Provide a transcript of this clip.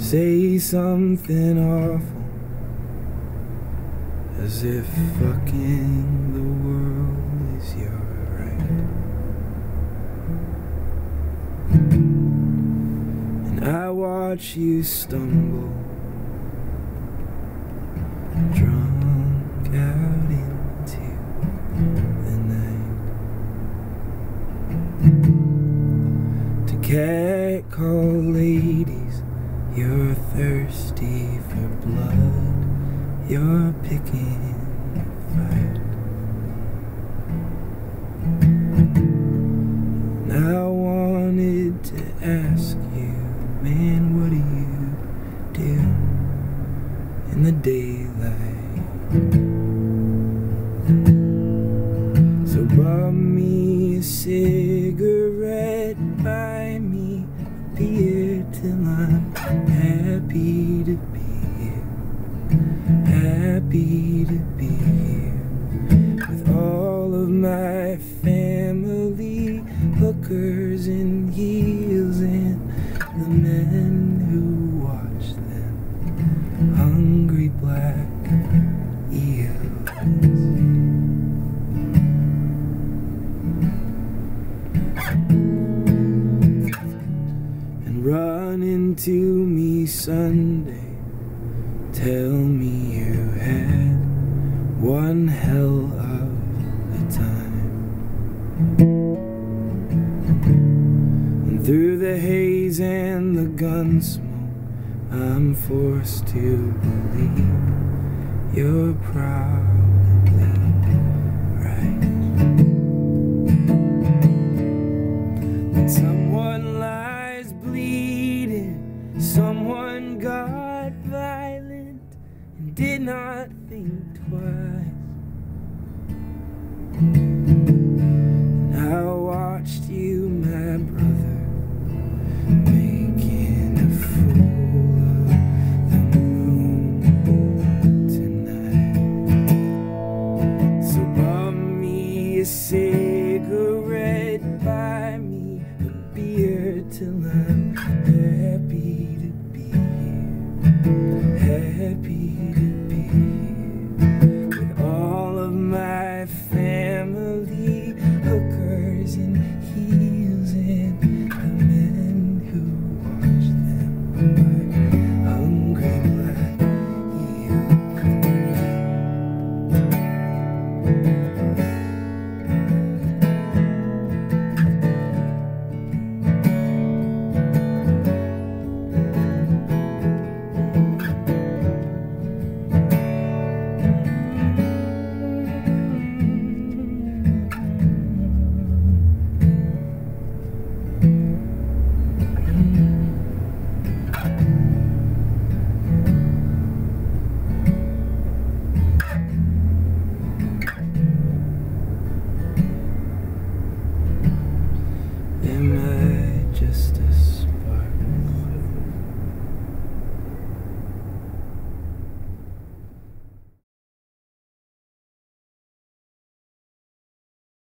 say something awful, as if fucking the world is your right. And I watch you stumble, drunk out into the night, to catcall ladies. You're thirsty for blood, you're picking a fight. And I wanted to ask you, man, what do you do in the daylight? So bum me a cigarette, buy me a beer till I'm happy to be here, happy to be here, with all of my family, hookers in heels and the men who watch them, hungry black eels. And run into me Sunday, tell me you had one hell of a time. And through the haze and the gun smoke, I'm forced to believe you're probably right. That someone lies bleeding, someone got violent and did not think twice. And I watched you, my brother, making a fool of the moon tonight. So bum me a cigarette, buy me a beer till I'm happy to be here, happy to be here, with all of my family, hookers in heels and the men who watch them like hungry black Am I just a